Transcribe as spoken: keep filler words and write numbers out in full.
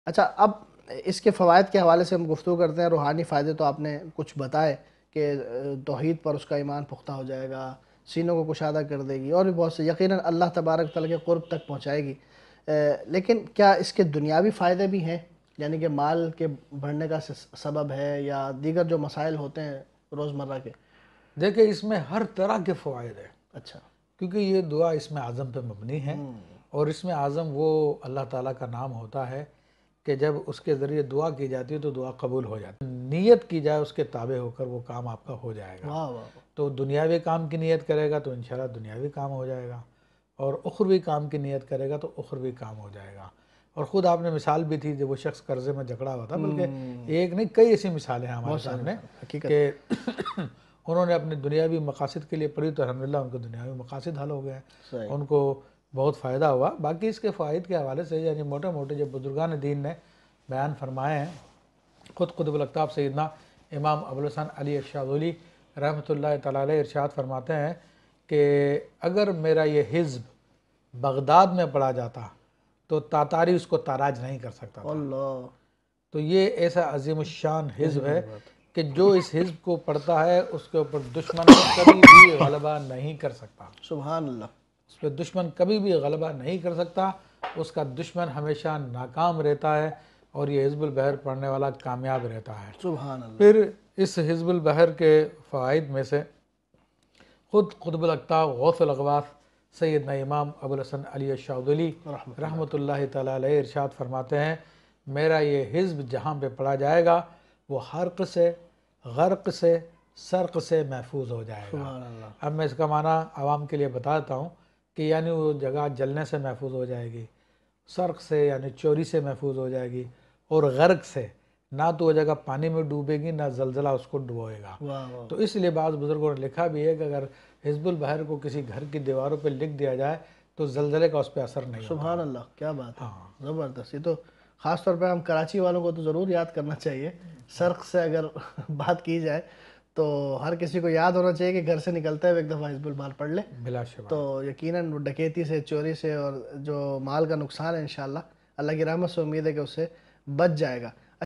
اچھا، اب اس کے فوائد کے حوالے سے ہم گفتگو کرتے ہیں. روحانی فائدے تو آپ نے کچھ بتائے کہ توحید پر اس کا ایمان پختہ ہو جائے گا، سینوں کو کشادہ کر دے گی، اور بھی بہت سے یقیناً اللہ تبارک تعالیٰ کے قرب تک پہنچائے گی. لیکن کیا اس کے دنیاوی فائدے بھی ہیں؟ یعنی کہ مال کے بڑھنے کا سبب ہے یا دیگر جو مسائل ہوتے ہیں روزمرہ کے؟ دیکھیں اس میں ہر طرح کے فوائد ہیں. اچھا. کیونکہ یہ دعا اسم اعظم پہ مبنی ہے، اور اسم اعظم وہ اللہ تعالیٰ کا نام ہوتا ہے کہ جب اس کے ذریعے دعا کی جاتی ہے تو دعا قبول ہو جاتی ہے. نیت کی جائے اس کے تابع ہو کر وہ کام آپ کا ہو جائے گا. واہ واہ. تو دنیاوی کام کی نیت کرے گا تو انشاءاللہ دنیاوی کام ہو جائے گا، اور اخروی کام کی نیت کرے گا تو اخروی کام ہو جائے گا. اور خود آپ نے مثال بھی تھی جب وہ شخص قرضے میں جکڑا ہوا تھا، بلکہ ایک نہیں کئی ایسی مثالیں ہیں ہمارے سامنے کہ انہوں نے اپنے دنیاوی مقاصد کے لیے پڑھی تو الحمدللہ ان کو دنیاوی مقاصد حل ہو گئے ہیں، ان کو بہت فائدہ ہوا. باقی اس کے فوائد کے حوالے سے یعنی موٹے موٹے جب بزرگان دین نے بیان فرمائے ہیں، خود قطب الاقطاب سیدنا امام ابوالحسن علی الشاذلی رحمۃ اللہ تعالی علیہ ارشاد فرماتے ہیں کہ اگر میرا یہ حزب بغداد میں پڑھا جاتا تو تاتاری اس کو تاراج نہیں کر سکتا تھا. تو یہ ایسا عظیم الشان حزب ہے کہ جو اس حزب کو پڑھتا ہے اس کے اوپر دشمن کبھی بھی غلبہ نہیں کر سکتا. سبحان اللہ. اس پہ دشمن کبھی بھی غلبہ نہیں کر سکتا، اس کا دشمن ہمیشہ ناکام رہتا ہے، اور یہ حزب البحر پڑھنے والا کامیاب رہتا ہے. سبحان اللہ. پھر اس حزب البحر کے فوائد میں سے خود قطب الاقطاب غوث الاغواث سیدنا امام ابوالحسن علی الشاذلی رحمۃ اللہ تعالی علیہ ارشاد فرماتے ہیں میرا یہ حزب جہاں پہ پڑھا جائے گا وہ حرق سے، غرق سے، سرق سے محفوظ ہو جائے گا. اب میں اس کا معنی عوام کے لیے بتاتا ہوں کہ یعنی وہ جگہ جلنے سے محفوظ ہو جائے گی، سرق سے یعنی چوری سے محفوظ ہو جائے گی، اور غرق سے نہ تو وہ جگہ پانی میں ڈوبے گی نہ زلزلہ اس کو ڈبوئے گا. تو اس لیے بعض بزرگوں نے لکھا بھی ہے کہ اگر حزب البحر کو کسی گھر کی دیواروں پہ لکھ دیا جائے تو زلزلے کا اس پہ اثر نہیں ہوتا. سبحان اللہ، کیا بات ہے. زبردست. یہ تو خاص طور پہ ہم کراچی والوں کو تو ضرور یاد کرنا چاہیے. سرق سے اگر بات کی جائے تو ہر کسی کو یاد ہونا چاہیے کہ گھر سے نکلتے ہوئے ایک دفعہ حزب البحر پڑھ لے بلا شبہ. تو یقیناً ڈکیتی سے، چوری سے، اور جو مال کا نقصان ہے انشاءاللہ اللہ کی رحمت سے امید ہے کہ اس سے بچ جائے گا.